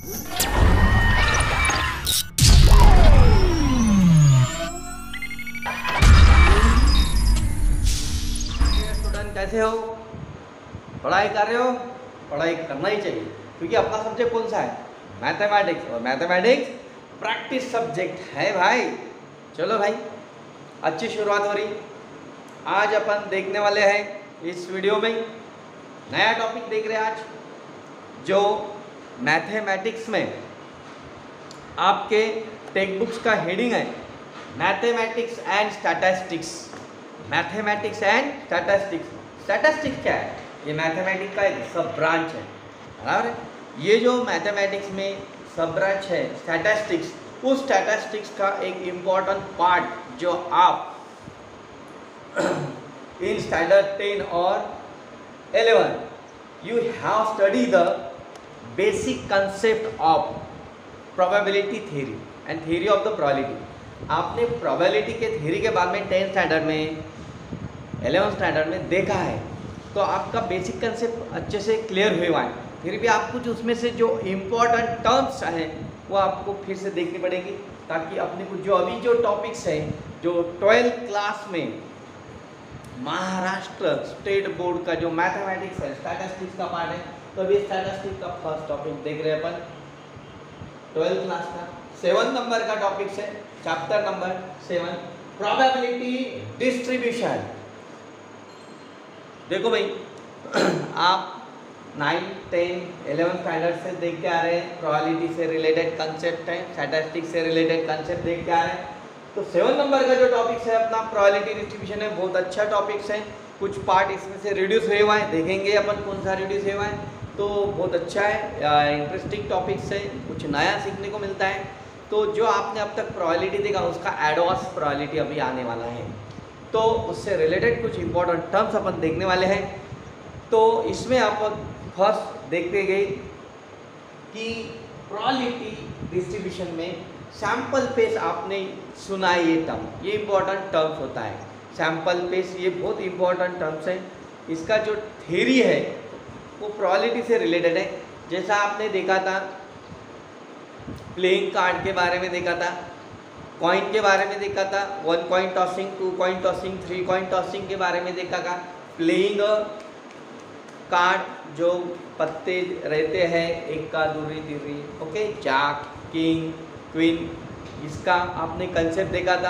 Student कैसे हो? पढ़ाई कर रहे हो? पढ़ाई करना ही चाहिए क्योंकि अपना सब्जेक्ट कौन सा है? मैथमेटिक्स। और मैथमेटिक्स प्रैक्टिस सब्जेक्ट है भाई। चलो भाई, अच्छी शुरुआत हो रही। आज अपन देखने वाले हैं इस वीडियो में नया टॉपिक देख रहे हैं आज, जो मैथमेटिक्स में आपके टेक्स्ट बुक्स का हेडिंग है mathematics and statistics. Mathematics and statistics. Statistics क्या है? ये मैथमेटिक्स का एक सब ब्रांच है, बराबर है। ये जो मैथमेटिक्स में सब ब्रांच है स्टैटिस्टिक्स, उस स्टैटिस्टिक्स का एक इम्पॉर्टेंट पार्ट जो आप इन स्टैंडर्ड 10 और 11 you have study the basic concept of probability theory and theory of the probability. आपने प्रोबेबिलिटी के थ्योरी के बारे में 10 स्टैंडर्ड में 11 स्टैंडर्ड में देखा है, तो आपका बेसिक कंसेप्ट अच्छे से क्लियर हुआ है। फिर भी आप कुछ उसमें से जो इम्पोर्टेंट टर्म्स हैं वो आपको फिर से देखनी पड़ेगी, ताकि अपने को जो अभी जो टॉपिक्स हैं जो 12th क्लास में महाराष्ट्र स्टेट बोर्ड का जो मैथमेटिक्स है स्टैटिस्टिक्स का पार्ट है, तो अभी स्टैटिस्टिक्स का फर्स्ट टॉपिक देख रहे हैं अपन 12th क्लास का 7 नंबर का टॉपिक है, चैप्टर नंबर 7 प्रोबेबिलिटी डिस्ट्रीब्यूशन। देखो भाई, आप 9, 10, 11 स्टैंडर्ड से देख के आ रहे हैं, प्रोबेबिलिटी से रिलेटेड कंसेप्ट है, स्टैटिस्टिक्स से रिलेटेड कंसेप्ट देख के आ रहे हैं। तो 7 नंबर का जो टॉपिक है अपना प्रोबेबिलिटी डिस्ट्रीब्यूशन है, बहुत अच्छा टॉपिक्स है। कुछ पार्ट इसमें से रिड्यूस हुए हुआ है, देखेंगे अपन कौन सा रिड्यूस हुआ है, तो बहुत अच्छा है, इंटरेस्टिंग टॉपिक्स है, कुछ नया सीखने को मिलता है। तो जो आपने अब तक प्रोबेबिलिटी देखा उसका एडवांस प्रोबेबिलिटी अभी आने वाला है, तो उससे रिलेटेड कुछ इंपॉर्टेंट टर्म्स अपन देखने वाले हैं। तो इसमें आप फर्स्ट देखते गए कि प्रोबेबिलिटी डिस्ट्रीब्यूशन में सैंपल स्पेस आपने सुना है, ये टर्म, ये इंपॉर्टेंट टर्म्स होता है। सैंपल स्पेस ये बहुत इंपॉर्टेंट टर्म्स है। इसका जो थ्योरी है वो प्रोबेबिलिटी से रिलेटेड है। जैसा आपने देखा था प्लेइंग कार्ड के बारे में देखा था, कॉइन के बारे में देखा था, 1 coin tossing, 2 coin tossing, 3 coin tossing के बारे में देखा था। प्लेइंग कार्ड जो पत्ते रहते हैं, एक का दूरी तीसरी, ओके, जैक, किंग, क्वीन, इसका आपने कंसेप्ट देखा था।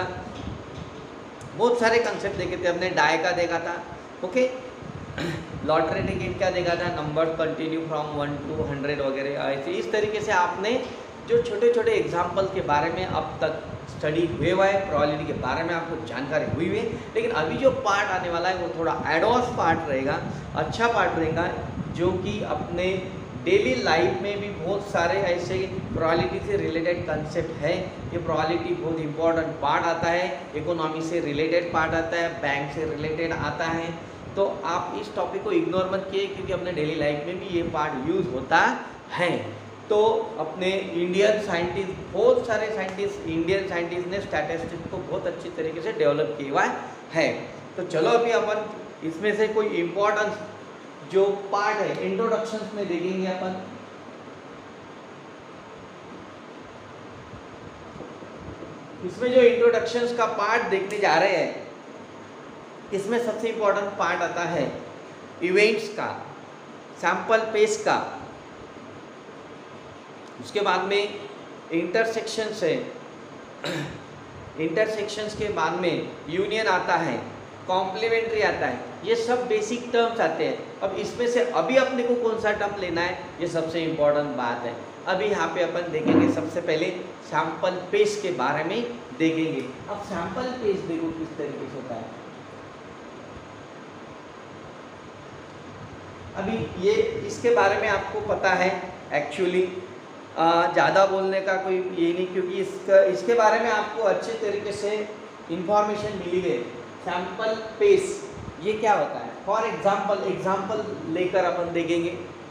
बहुत सारे कंसेप्ट देखे थे हमने, डाई का देखा था, ओके, लॉटरी टिकट का देखा था, नंबर कंटिन्यू फ्रॉम 1 to 100 वगैरह। ऐसे इस तरीके से आपने जो छोटे छोटे एग्जाम्पल के बारे में अब तक स्टडी हुए हुआ है, प्रोबेबिलिटी के बारे में आपको जानकारी हुई हुई है। लेकिन अभी जो पार्ट आने वाला है वो थोड़ा एडवांस पार्ट रहेगा, अच्छा पार्ट रहेगा, जो कि अपने डेली लाइफ में भी बहुत सारे ऐसे प्रोबेबिलिटी से रिलेटेड कंसेप्ट है। ये प्रोबेबिलिटी बहुत इंपॉर्टेंट पार्ट आता है, इकोनॉमी से रिलेटेड पार्ट आता है, बैंक से रिलेटेड आता है। तो आप इस टॉपिक को इग्नोर मत किए, क्योंकि अपने डेली लाइफ में भी ये पार्ट यूज़ होता है। तो अपने इंडियन साइंटिस्ट, बहुत सारे साइंटिस्ट, इंडियन साइंटिस्ट ने स्टैटिस्टिक्स को बहुत अच्छी तरीके से डेवलप किया हुआ है। तो चलो अभी अपन इसमें से कोई इम्पोर्टेंस जो पार्ट है इंट्रोडक्शन में देखेंगे अपन। इसमें जो इंट्रोडक्शन का पार्ट देखने जा रहे हैं, इसमें सबसे इम्पोर्टेंट पार्ट आता है इवेंट्स का, सैंपल स्पेस का, उसके बाद में इंटरसेक्शंस है, इंटरसेक्शंस के बाद में यूनियन आता है, कॉम्प्लीमेंट्री आता है, ये सब बेसिक टर्म्स आते हैं। अब इसमें से अभी अपने को कौन सा टर्म लेना है, ये सबसे इम्पोर्टेंट बात है। अभी यहाँ पे अपन देखेंगे सबसे पहले सैंपल स्पेस के बारे में देखेंगे। अब सैंपल स्पेस देखो किस तरीके से होता है। अभी ये इसके बारे में आपको पता है, एक्चुअली ज़्यादा बोलने का कोई ये नहीं, क्योंकि इसके बारे में आपको अच्छे तरीके से इंफॉर्मेशन मिली है। सैंपल स्पेस ये क्या होता है, फॉर एग्जाम्पल लेकर अपन देखेंगे।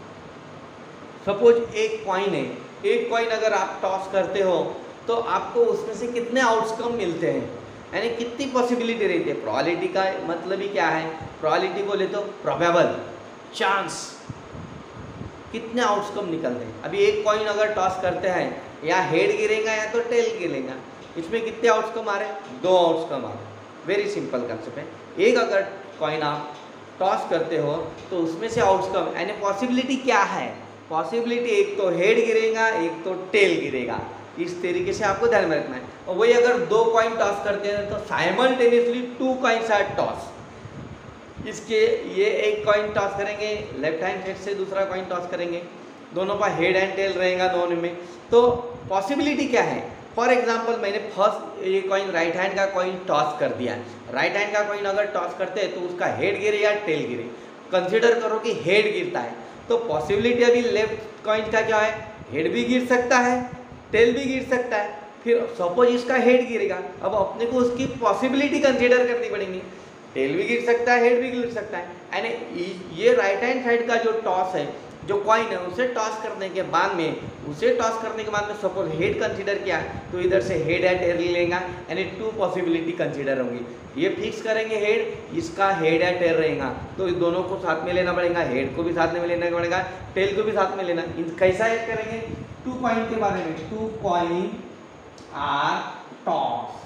सपोज एक कॉइन है, एक कॉइन अगर आप टॉस करते हो तो आपको उसमें से कितने आउटकम मिलते हैं, यानी कितनी पॉसिबिलिटी रहती है। प्रोबेबिलिटी का मतलब ही क्या है, प्रोबेबिलिटी बोले तो प्रोबेबल, चांस, कितने आउटकम निकलते हैं। अभी एक कॉइन अगर टॉस करते हैं, या हेड गिरेगा या तो टेल गिरेगा, इसमें कितने आउटकम आ रहे हैं? 2 आउटकम आ रहे हैं। वेरी सिंपल कंसेप्ट है। एक अगर कॉइन आप टॉस करते हो तो उसमें से आउटकम यानी पॉसिबिलिटी क्या है? पॉसिबिलिटी एक तो हेड गिरेगा, एक तो टेल गिरेगा। इस तरीके से आपको ध्यान में रखना है। और वही अगर 2 कॉइन टॉस करते हैं तो साइमल्टेनियसली 2 कॉइन्स आर टॉस। इसके ये एक कॉइन टॉस करेंगे, लेफ्ट हैंड साइड से दूसरा कॉइन टॉस करेंगे, दोनों का हेड एंड टेल रहेगा दोनों में। तो पॉसिबिलिटी क्या है? फॉर एग्जाम्पल मैंने फर्स्ट ये कॉइन राइट हैंड का कॉइन टॉस कर दिया। राइट हैंड का कॉइन अगर टॉस करते हैं तो उसका हेड गिरे या टेल गिरे। कंसिडर करो कि हेड गिरता है, तो पॉसिबिलिटी अभी लेफ्ट कॉइन का क्या है? हेड भी गिर सकता है, टेल भी गिर सकता है। फिर सपोज इसका हेड गिरेगा, अब अपने को उसकी पॉसिबिलिटी कंसिडर करनी पड़ेगी। टेल भी गिर सकता है, हेड भी गिर सकता है। यानी ये राइट हैंड साइड का जो टॉस है, जो कॉइन है, उसे टॉस करने के बाद में सपोज हेड कंसीडर किया तो इधर से हेड एंड टेल लेगा, यानी 2 पॉसिबिलिटी कंसीडर होंगी। ये फिक्स करेंगे हेड, इसका हेड एंड टेल रहेगा, तो इस दोनों को साथ में लेना पड़ेगा, हेड को भी साथ में लेना पड़ेगा, टेल को भी साथ में लेना। कैसा ऐड करेंगे? 2 कॉइन के बारे में, 2 coin are toss,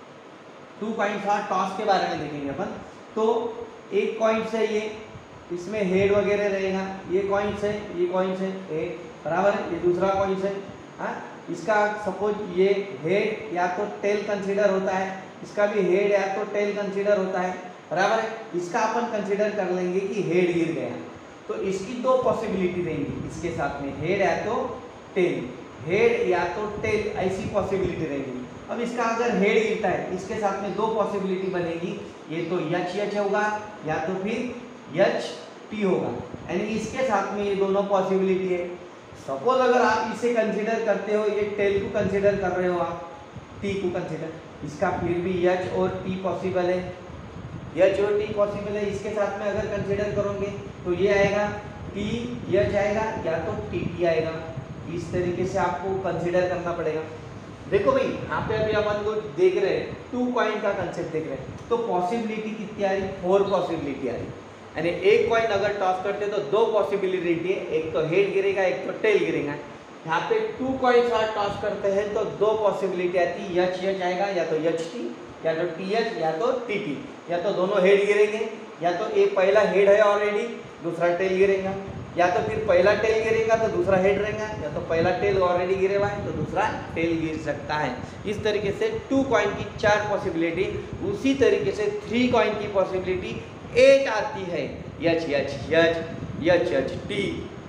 2 coins are toss के बारे में देखेंगे अपन। तो एक कॉइन से ये इसमें हेड वगैरह रहेगा, ये कॉइन से ये कॉइन से हेड बराबर है, ये दूसरा कॉइन से इसका सपोज ये हेड या तो टेल कंसीडर होता है, इसका भी हेड या तो टेल कंसीडर होता है बराबर है। इसका अपन कंसीडर कर लेंगे कि हेड गिर गया, तो इसकी 2 पॉसिबिलिटी रहेंगी इसके साथ में, हेड या तो टेल, हेड या तो टेल, ऐसी पॉसिबिलिटी रहेगी। अब इसका अगर हेड गिरता है, इसके साथ में 2 पॉसिबिलिटी बनेगी, ये तो यच होगा या तो फिर यच टी होगा, यानी इसके साथ में ये दोनों पॉसिबिलिटी है। सपोज अगर आप इसे कंसीडर करते हो, ये टेल को कंसीडर कर रहे हो आप, टी को कंसीडर, इसका फिर भी यच और टी पॉसिबल है, यच और टी पॉसिबल है। इसके साथ में अगर कंसीडर करोगे तो ये आएगा टी यच आएगा या तो टी टी आएगा। इस तरीके से आपको कंसीडर करना पड़ेगा। देखो भाई यहाँ पे अभी अपन को देख रहे हैं 2 कॉइन का कंसेप्ट देख रहे हैं, तो पॉसिबिलिटी कितनी आ रही? 4 पॉसिबिलिटी आ रही। यानी एक कॉइन अगर टॉस करते हैं तो 2 पॉसिबिलिटी है, एक तो हेड गिरेगा, एक तो टेल गिरेगा। यहाँ पे 2 कॉइन्स और टॉस करते हैं तो 2 पॉसिबिलिटी आती है, यच आएगा या तो यच टी या तो टी एच या तो टी टी, या तो दोनों हेड गिरेंगे, या तो एक पहला हेड है ऑलरेडी, दूसरा टेल गिरेगा, या तो फिर पहला टेल गिरेगा तो दूसरा हेड रहेगा, या तो पहला टेल ऑलरेडी गिरे हुआ है तो दूसरा टेल गिर सकता है। इस तरीके से 2 कॉइन की 4 पॉसिबिलिटी, उसी तरीके से 3 कॉइन की पॉसिबिलिटी 8 आती है, H H H H H T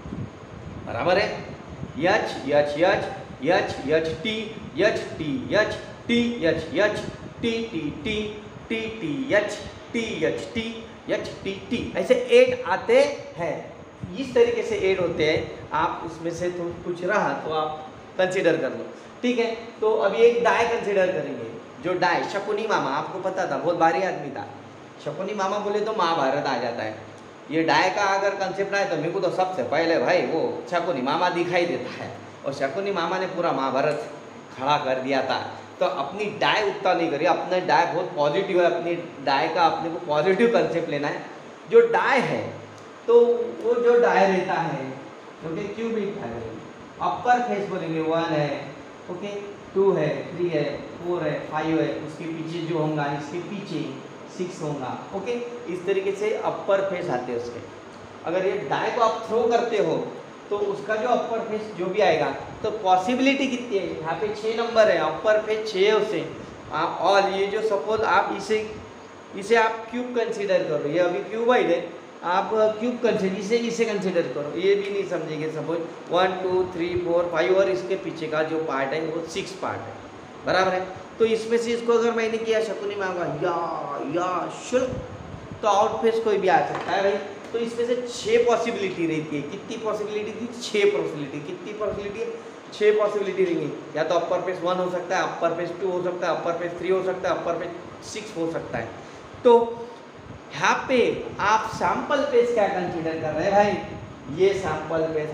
बराबर है, H H H H H T H T H T H H T T T T T H T H T H T T, ऐसे 8 आते हैं। इस तरीके से 8 होते हैं। आप इसमें से तो कुछ रहा तो आप कंसीडर कर लो, ठीक है। तो अभी एक डाय कंसीडर करेंगे। जो डाय, शकुनी मामा, आपको पता था बहुत भारी आदमी था, शकुनी मामा बोले तो महाभारत आ जाता है। ये डाय का अगर कंसेप्ट आए तो मेरे को तो सबसे पहले भाई वो शकुनी मामा दिखाई देता है, और शकुनी मामा ने पूरा महाभारत खड़ा कर दिया था। तो अपनी डाय उतना नहीं करिए, अपने डाय बहुत पॉजिटिव है, अपनी डाय का अपने को पॉजिटिव कंसेप्ट लेना है। जो डाय है तो वो जो डाय रहता है okay, cubic die, upper face बोलेंगे 1 है, ओके 2 है, 3 है, 4 है, 5 है, उसके पीछे जो होगा इसके पीछे 6 होगा, ओके। इस तरीके से अपर फेस आते हैं उसके। अगर ये डाय को आप थ्रो करते हो तो उसका जो अपर फेस जो भी आएगा, तो पॉसिबिलिटी कितनी है? यहाँ पे 6 नंबर है, अपर फेस 6 है उससे। और ये जो सपोज आप इसे आप क्यूब कंसीडर करो, ये अभी क्यूबॉइड है, आप क्यूब कंसीडर इसे कंसीडर करो, ये भी नहीं समझेंगे। सपोज 1 2 3 4 5 और इसके पीछे का जो पार्ट है वो 6 पार्ट है बराबर है। तो इसमें से इसको अगर मैंने किया शकुनी मामा या शुल्क, तो आउट फेस कोई भी आ सकता है भाई। तो इसमें से 6 पॉसिबिलिटी रहती है। कितनी पॉसिबिलिटी थी? 6 पॉसिबिलिटी। कितनी पॉसिबिलिटी है? 6 पॉसिबिलिटी रहेंगी। या तो अपर फेस 1 हो सकता है, अपर फेस 2 हो सकता है, अपर फेस 3 हो सकता है, अपर फेस 6 हो सकता है। तो यहाँ पे आप सैंपल पेज क्या कंसीडर कर रहे हैं भाई? ये सैंपल पेज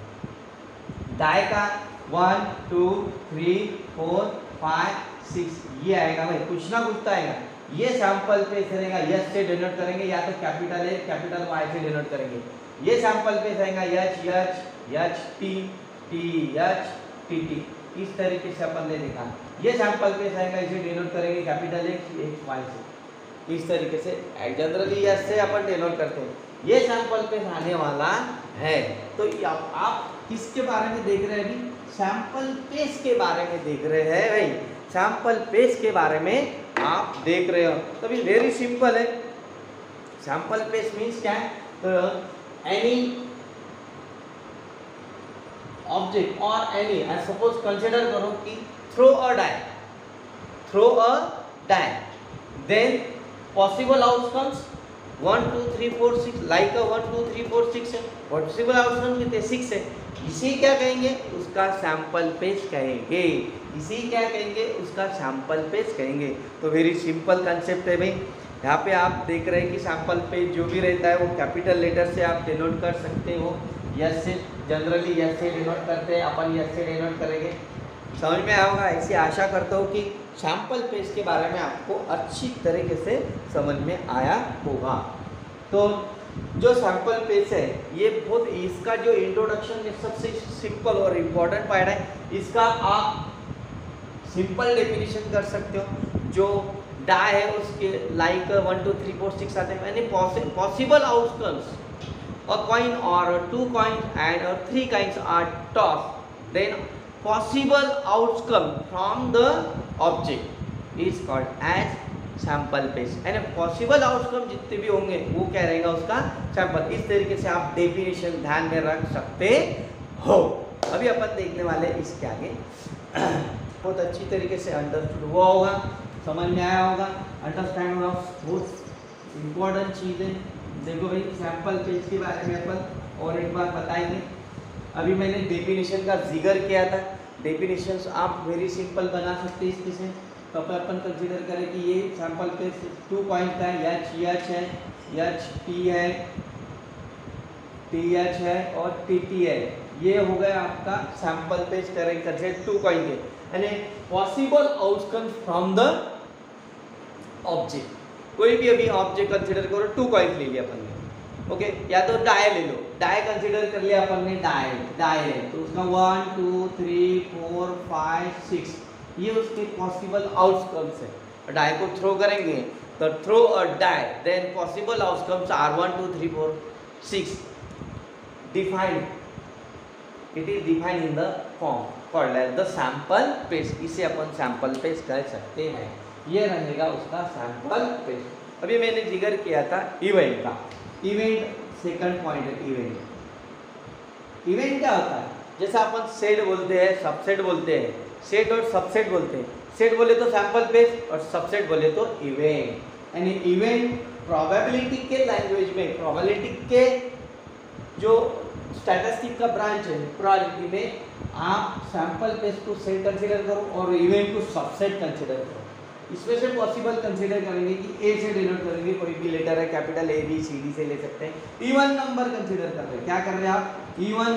आएगा डाय का 1 2 3 4 5 6, ये आएगा भाई, कुछ ना कुछ तो आएगा। ये सैंपल पेज रहेगा, यस से डिनोट करेंगे, या तो कैपिटल है कैपिटल वाई से डिनोट करेंगे। ये सैंपल पेज आएगा H H H T T H T T, इस तरीके से अपन ने देखा। ये सैंपल पेस आएगा, इसे डिनोट करेंगे कैपिटल एक्स वाई से, इस तरीके से जनरली ऐसे अपन डिनोट करते हैं। ये सैंपल पेस आने वाला है। तो आप किसके बारे में देख रहे हैं अभी? सैंपल पेस के बारे में देख रहे हैं भाई, सैंपल पेस के बारे में आप देख रहे हो। तो अभी वेरी सिंपल है। सैंपल पेस मीन्स क्या है? तो एनी ऑब्जेक्ट और एनी, सपोज कंसिडर करो कि throw a die, then possible outcomes 1 2 3 4 6, like 1 2 3 4 6 है, पॉसिबल आउटकम कितने 6 है। इसी क्या कहेंगे? उसका सैंपल पेस कहेंगे। इसी क्या कहेंगे? उसका सैंपल पेस कहेंगे। तो वेरी सिंपल कंसेप्ट है भाई। यहाँ पे आप देख रहे हैं कि सैंपल पेज जो भी रहता है वो कैपिटल लेटर से आप डिनोट कर सकते हो। यस से जनरली यस से डिनोट करते हैं अपन, यस से डिनोट करेंगे। समझ में आया होगा। ऐसी आशा करता हूँ कि सैंपल पेज के बारे में आपको अच्छी तरीके से समझ में आया होगा। तो जो सैंपल पेज है ये बहुत, इसका जो इंट्रोडक्शन में सबसे सिंपल और इम्पोर्टेंट पार्ट है। इसका आप सिंपल डेफिनेशन कर सकते हो। जो डाई है उसके लाइक 1 2 3 4 6 आते हैं, यानी possible outcomes a coin or 2 coins and 3 coins are tossed, then possible outcome from the object is called as sample pace। यानी पॉसिबल आउटकम जितने भी होंगे वो क्या रहेगा? उसका सैंपल। इस तरीके से आप डेफिनेशन ध्यान में रख सकते हो। अभी अपन देखने वाले इसके आगे। बहुत अच्छी तरीके से अंडरस्टूड हुआ होगा, समझ में आया होगा। अंडरस्टैंड ऑफ बहुत इम्पोर्टेंट चीज़ें। देखो भाई सैंपल पेज के बारे में अपन और एक बार बताएंगे। अभी मैंने डेफिनेशन का जिक्र किया था। डेफिनेशंस आप वेरी सिंपल बना सकते हैं इसके से। तो अपन कंसीडर करें कि ये सैंपल पेज 2 पॉइंट का है, एच है, एच टी है, टी एच है और टी टी है। ये हो गया आपका सैंपल पेज करेंगे कंसीडर 2 पॉइंट के, यानी possible outcome from the object. कोई भी अभी ऑब्जेक्ट कंसीडर करो, 2 कॉइन्स ले लिया अपन ने, ओके। या तो डाई ले लो, डाई कंसीडर कर लिया अपन ने, डाई है तो उसका 1 2 3 4 5 6 ये उसके पॉसिबल आउटकम्स है। डाई को थ्रो करेंगे तो throw a die, then possible outcomes are 1 2 3 4 6 defined, it is defined in the form called as the sample space. इसे अपन सैंपल पेज कह सकते हैं। ये रहेगा उसका सैंपल पेज। अभी मैंने जिक्र किया था इवेंट का। इवेंट सेकंड पॉइंट है। इवेंट क्या होता है? जैसा अपन सेट बोलते हैं, सबसेट बोलते हैं, सेट और सबसेट बोलते हैं। सेट बोले तो सैंपल पेज और सबसेट बोले तो इवेंट। यानी इवेंट प्रोबेबिलिटी के लैंग्वेज में, प्रोबेबिलिटी के जो स्टैटिस्टिक का ब्रांच है, प्रोबेबिलिटी में आप सैंपल पेज को सेट कंसीडर करो और इवेंट को सबसेट कंसीडर करो। इसमें से पॉसिबल कंसीडर करेंगे कि ए से डिनोट करेंगे, कोई भी लेटर है capital A B C D से ले सकते हैं। इवन नंबर कंसीडर कर रहे हैं, क्या कर रहे हैं आप? Even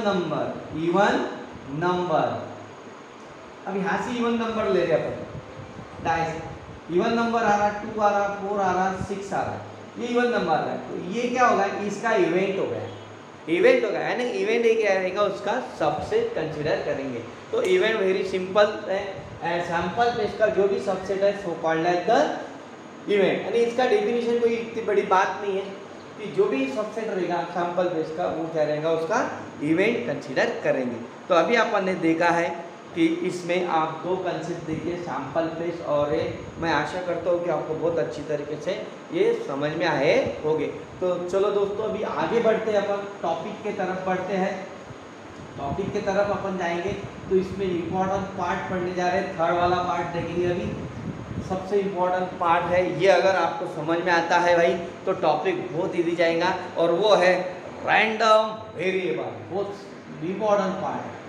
number. अब यहाँ से इवन नंबर ले रहे अपन डाई से। इवन नंबर आ रहा, 2 आ रहा, 4 आ रहा, 6 आ रहा, ये इवन नंबर है। तो ये क्या होगा? इसका इवेंट हो गया, इवेंट होगा, यानी इवेंट एक क्या रहेगा? उसका सबसेट कंसीडर करेंगे। तो इवेंट वेरी सिंपल है। सैंपल पेज का जो भी सबसेट है so called as the event. यानी इसका डेफिनेशन कोई इतनी बड़ी बात नहीं है कि जो भी सबसेट रहेगा सैंपल पेज का वो क्या रहेगा? उसका इवेंट कंसीडर करेंगे। तो अभी अपन ने देखा है कि इसमें आप 2 कंसेप्ट देखिए, सैंपल पेज और मैं आशा करता हूँ कि आपको बहुत अच्छी तरीके से ये समझ में आए होंगे। तो चलो दोस्तों अभी आगे बढ़ते हैं, अपन टॉपिक के तरफ बढ़ते हैं। टॉपिक के तरफ अपन जाएंगे तो इसमें इम्पोर्टेंट पार्ट पढ़ने जा रहे हैं। थर्ड वाला पार्ट देखेंगे। अभी सबसे इम्पोर्टेंट पार्ट है ये। अगर आपको समझ में आता है भाई तो टॉपिक बहुत इजी जाएगा, और वो है रैंडम वेरिएबल। बहुत इम्पोर्टेंट पार्ट है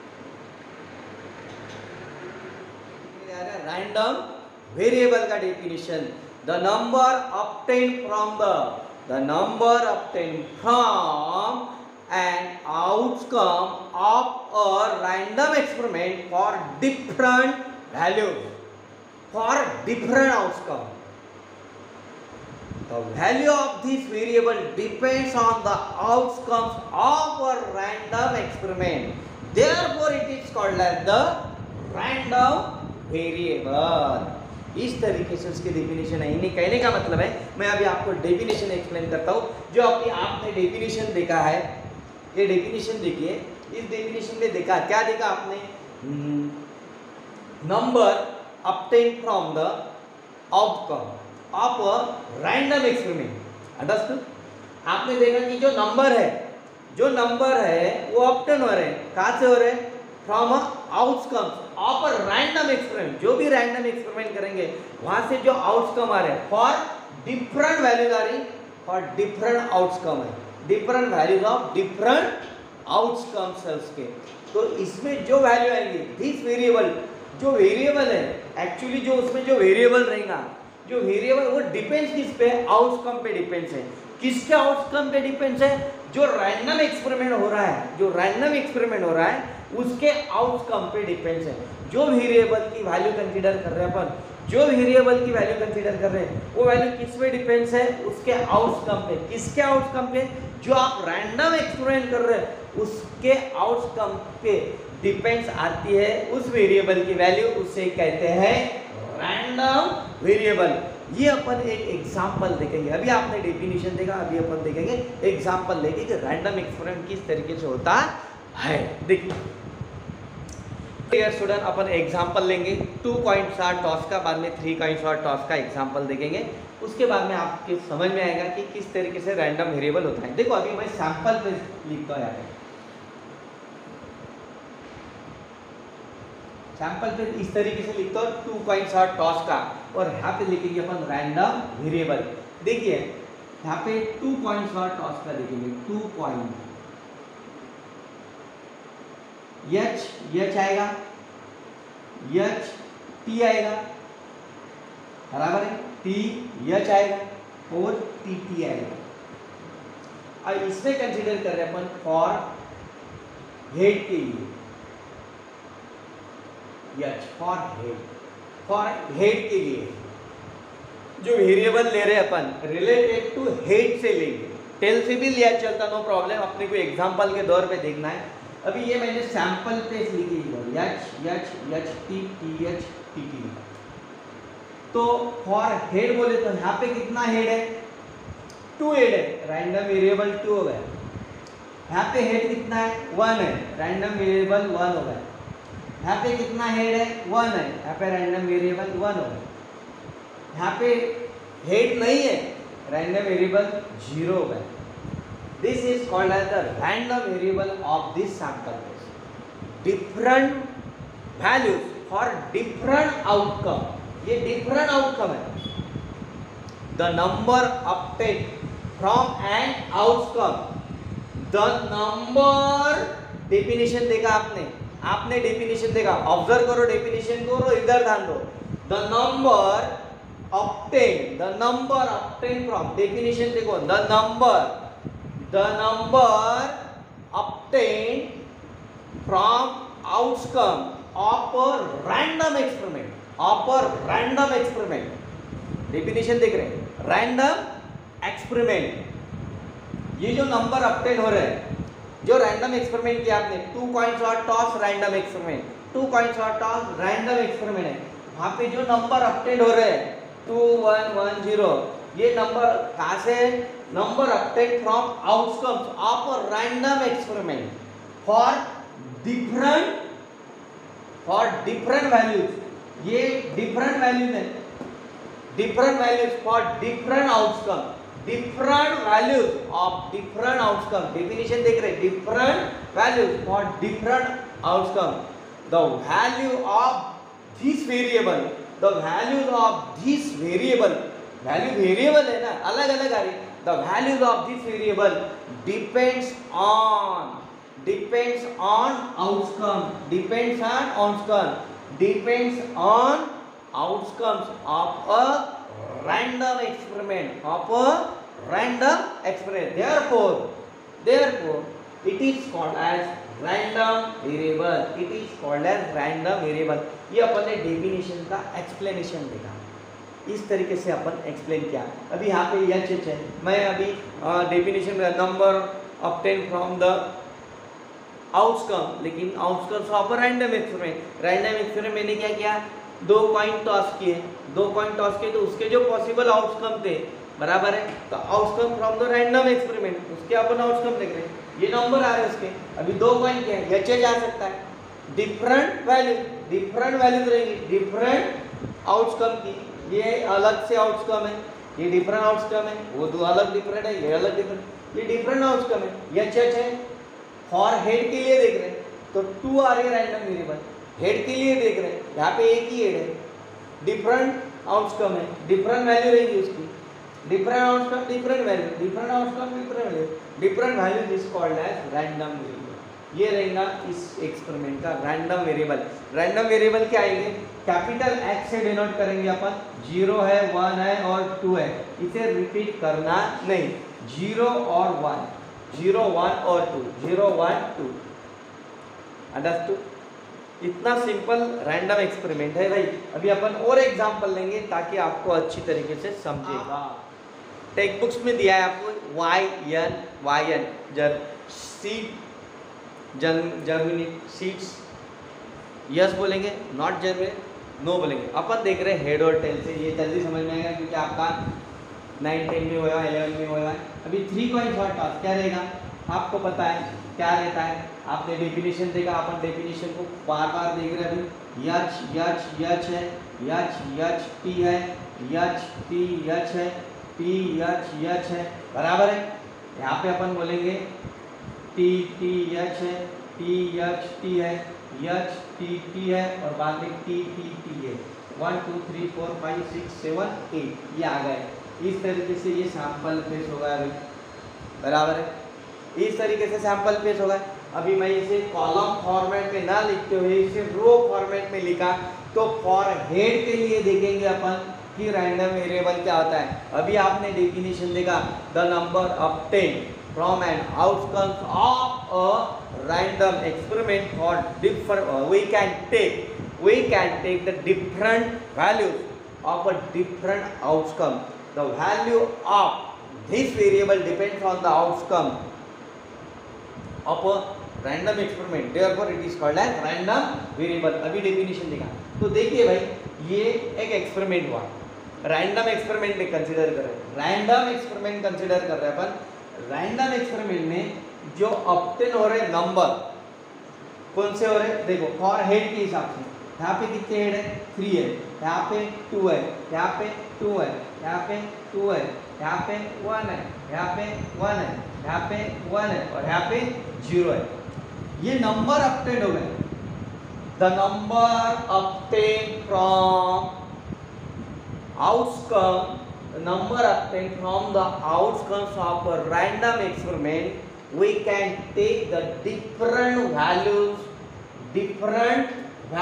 रैंडम वेरिएबल का definition. The number obtain from an outcome of a random experiment for different values, for different outcome, The value of this variable depends on the outcomes of a random experiment. Therefore, it is called as the random variable. इस तरीके से उसकी definition है। इन्हें कहने का मतलब है, मैं अभी आपको डेफिनेशन एक्सप्लेन करता हूँ। जो आपने डेफिनेशन देखा है, ये डेफिनेशन देखिए। इस डेफिनेशन में देखा क्या देखा आपने? Number obtained from the outcome of a random experiment. Understood? आपने देखा कि जो नंबर है वो ऑब्टेन हो रहे हैं, कहाँ से हो रहे हैं? From outcomes of a random experiment. जो भी रैंडम एक्सपेरिमेंट करेंगे वहां से जो आउटकम आ रहे हैं, फॉर डिफरेंट वैल्यूज आ रही, फॉर डिफरेंट आउटकम है, different values of different outcomes है उसके। तो इसमें जो वैल्यू आएंगी, दिस वेरिएबल, जो वेरिएबल है एक्चुअली, जो उसमें जो वेरिएबल रहेगा, जो वेरिएबल वो डिपेंड्स किस पे? आउटकम पे डिपेंड्स है। किसके आउटकम पे डिपेंड्स है? जो रैंडम एक्सपेरिमेंट हो रहा है, जो रैंडम एक्सपेरिमेंट हो रहा है उसके आउटकम पे डिपेंड्स है। जो वेरिएबल की वैल्यू कंसीडर कर रहे हैं अपन, जो वेरिएबल की वैल्यू कंसीडर कर रहे हैं वो वैल्यू किस पे डिपेंड्स है? उसके आउटकम पे। किसके आउटकम पे? जो आप रैंडम एक्सपेरिमेंट कर रहे हैं उसके आउटकम पे डिपेंड्स आती है उस वेरिएबल की वैल्यू, उसे कहते हैं रैंडम वेरिएबल। ये अपन एक एग्जांपल देखेंगे। अभी आपने डेफिनेशन देखा, अभी अपन देखेंगे एग्जांपल लेके कि रैंडम एक्सपेरिमेंट किस तरीके से होता है। देखिए स्टूडेंट, अपन एग्जांपल लेंगे 2 कॉइंस आर टॉस का, बाद में 3 कॉइंस आर टॉस का एग्जांपल देखेंगे। उसके बाद में आपके समझ में आएगा कि किस तरीके से रैंडम वेरिएबल होता है। देखो अभी मैं सैंपल पे लिखता हूँ, यहाँ पे सैंपल पे इस तरीके से लिखता हूँ 2 कॉइंस आर टॉस का, और यहाँ पे लिखेंगे अपन रैंडम वेरिएबल। देखिए यहाँ पे 2 कॉइंस आर टॉस का देखेंगे, 2 कॉइन, एच आएगा, एच टी आएगा, बराबर है, टी एच आएगा और टी टी आएगा। अब इसमें कंसीडर कर रहे हैं अपन फॉर हेड के लिए, एच फॉर हेड के लिए जो वेरिएबल ले रहे हैं अपन रिलेटेड टू हेड से लेंगे, टेल से भी लिया चलता, नो प्रॉब्लम, अपने को एग्जांपल के दौर पे देखना है। अभी ये मैंने सैंपल पे लिखी है, H T T H T T. तो फॉर हेड बोले तो यहाँ पे कितना हेड है? 2 हेड है, रैंडम वेरिएबल 2 हो गया। यहाँ पे हेड कितना है? 1 है, रैंडम वेरिएबल 1 हो गया। यहाँ पे कितना हेड है? 1 है, यहाँ पे रैंडम वेरिएबल 1 हो गया। यहाँ पे हेड नहीं है, रैंडम वेरिएबल 0 हो गया। This is called as the random variable of this sample case. Different values for different outcome. ये different outcome है। The number obtained from an outcome. The number definition देखा आपने definition देखा, observe करो definition को और इधर ध्यान दो। The number obtained from definition देखो, the number obtained from outcome of a random experiment, definition देख रहे हैं, random experiment। ये जो नंबर obtain हो रहे हैं, जो रैंडम एक्सपेरिमेंट किया आपने, 2 coins are toss random experiment, 2 coins are toss random experiment है। वहां पे जो नंबर obtain हो रहे हैं 2 1 1 0, ये नंबर कहाँ से? Number obtained from outcomes of a random experiment for different values। ये different values है, different values for different outcome, different values of different outcome। definition देख रहे, different values for different outcome। the value of this variable, the values of this variable, value variable है ना, अलग अलग आ रही। The values of this variable depends on outcomes of a random experiment, therefore it is called as random variable। ये अपन ने definition का explanation देखा। इस तरीके से अपन एक्सप्लेन किया। अभी यहाँ पे एच एच है, मैं अभी डेफिनेशन में number obtain from the outcome, लेकिन outcome of random experiment. Random experiment मैंने क्या किया, 2 कॉइन टॉस किए, 2 कॉइन टॉस किए तो उसके जो पॉसिबल आउटकम थे, बराबर है, तो outcome from the random experiment, उसके अपन आउटकम देख रहे हैं, ये नंबर आ रहे हैं उसके। अभी 2 कॉइन क्या है, एच एच आ सकता है, डिफरेंट वैल्यूज रहेंगी, डिफरेंट आउटकम की, ये अलग से आउटकम है, ये डिफरेंट आउटकम है, वो दो अलग डिफरेंट है, ये अलग डिफरेंट, ये डिफरेंट आउटकम है। एच एच है फॉर हेड के लिए देख रहे हैं तो 2 आ रही है रैंडम वेरिएबल, हेड के लिए देख रहे हैं, यहाँ पे एक ही हेड है, डिफरेंट आउटकम है, डिफरेंट वैल्यू रहेगी उसकी, different outcome different value, different outcome different value, different value is called as random variable. ये रहेगा इस एक्सपेरिमेंट का रैंडम वेरिएबल। रैंडम वेरिएबल क्या आएंगे, कैपिटल एक्स से डिनोट करेंगे अपन, 0 है, 1 है और 2 है, इसे रिपीट करना नहीं, 0 और 1, 0 1 और 2, 0 1 2, अंडरस्टूड। इतना सिंपल रैंडम एक्सपेरिमेंट है भाई। अभी अपन और एग्जांपल लेंगे ताकि आपको अच्छी तरीके से समझेगा। टेक्स्ट बुक्स में दिया है आपको वाई एन जर सीड जर्मिनेट सीड्स, यस बोलेंगे, नॉट जर्मिनेट नो बोलेंगे। अपन देख रहे हैं हेड और टेल से, ये जल्दी समझ में आएगा क्योंकि आपका 9 10 में हुआ, 11 में हुआ है। अभी 3 कॉइन शॉर्ट टॉस क्या रहेगा आपको पता है क्या रहता है, आपने डेफिनेशन देखा, अपन डेफिनेशन को बार बार देख रहे हैं। अभी यच यच यच है, यच यच टी है, यच टी यच है, टी यच यच है, बराबर है। यहाँ पे अपन बोलेंगे टी टी यच है, टी यच टी है, यच टी टी है और बाद में टी टी टी है। 1 2 3 4 5 6 7 8 ये आ गए। इस तरीके से ये सैंपल फेस होगा अभी, बराबर है, इस तरीके से सैंपल फेस होगा। अभी मैं इसे कॉलम फॉर्मेट में ना लिखते हुए इसे रो फॉर्मेट में लिखा, तो फॉर हेड के लिए देखेंगे अपन कि रैंडम वेरिएबल क्या होता है। अभी आपने डेफिनेशन देखा, the number obtain from an outcomes of a random experiment for different we can take the different values of a different outcome. The value of this variable depends on the outcome of a random experiment, therefore it is called as random variable। अभी definition देखा तो देखिए भाई, ये एक experiment हुआ, random experiment में consider कर रहे हैं, रैंडम एक्सपेरिमेंट कंसीडर कर रहे हैं अपन। रैंडम एक्सपेरिमेंट में जो ऑब्टेन हो रहे नंबर कौन से हो रहे, देखो फॉर हेड के हिसाब से, यहाँ पे कितने हेड है, 3 है, यहाँ पे 2 है, यहाँ पे 2 है, यहाँ पे 2 है, यहाँ पे 1 है, यहाँ पे 1 है, यहाँ पे 1 है और यहाँ पे 0 है। ये नंबर ऑब्टेन हो गए, the number obtain from outcome, number obtained from the outcomes of a random experiment, we can take the different values of a different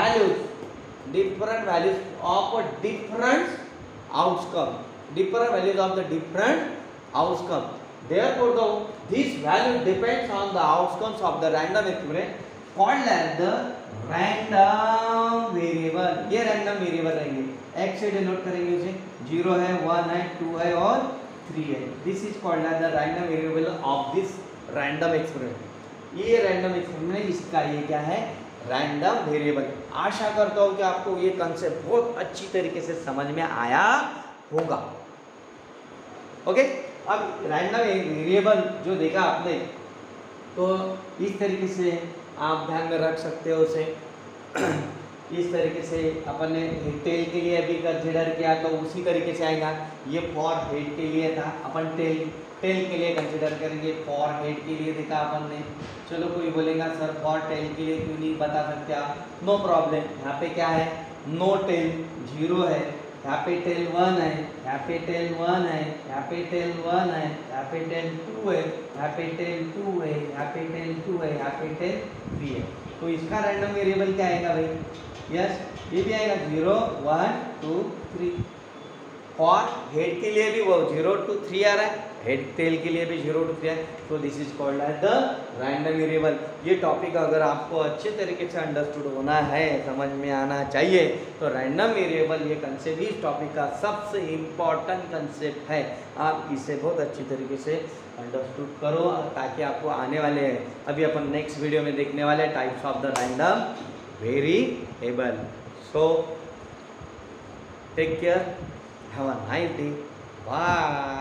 outcome, different values of the different outcome. Therefore, this value depends on the outcomes of the random experiment called as the random variable। ये random variable रहेंगे, x से denote करेंगे उसे, 0 है, 1 है, 2 है और 3 है। This is called as the random variable of this random experiment. ये रैंडम एक्सपेरिमेंट, इसका ये क्या है, रैंडम वेरिएबल। आशा करता हूँ कि आपको ये कंसेप्ट बहुत अच्छी तरीके से समझ में आया होगा। ओके, अब रैंडम वेरिएबल जो देखा आपने, तो इस तरीके से आप ध्यान में रख सकते हो उसे। इस तरीके से अपन ने टेल के लिए अभी कंसिडर किया तो उसी तरीके से आएगा। ये फॉर हेड के लिए था, अपन टेल के लिए कंसिडर करेंगे। फॉर हेड के लिए देखा अपन ने, चलो कोई बोलेगा सर फॉर टेल के लिए क्यों नहीं बता सकते आप, नो प्रॉब्लम। यहाँ पे क्या है, नो टेल 0 है, यहाँ पे टेल 1 है, यहाँ पे टेल 1 है, यहाँ पे टेल 1 है, यहाँ पे टेल 2 है, यहाँ पे टेल 2 है, यहाँ पे टेल 2 है, यहाँ पे टेल 3 है। तो इसका रैंडम वेरिएबल क्या आएगा भाई, यस ये भी आएगा 0 1 2 3। फॉर हेड के लिए भी वो 0 2 3 आ रहा है, हेड टेल के लिए भी 0 to 3 है, so this is called as the random variable। ये टॉपिक अगर आपको अच्छे तरीके से अंडरस्टूड होना है, समझ में आना चाहिए, तो रैंडम वेरिएबल ये कंसेप्ट इस टॉपिक का सबसे इम्पॉर्टेंट कंसेप्ट है। आप इसे बहुत अच्छी तरीके से अंडरस्टूड करो ताकि आपको आने वाले हैं, अभी अपन नेक्स्ट वीडियो में देखने वाले types of the random variable. So take care, have a nice day, bye.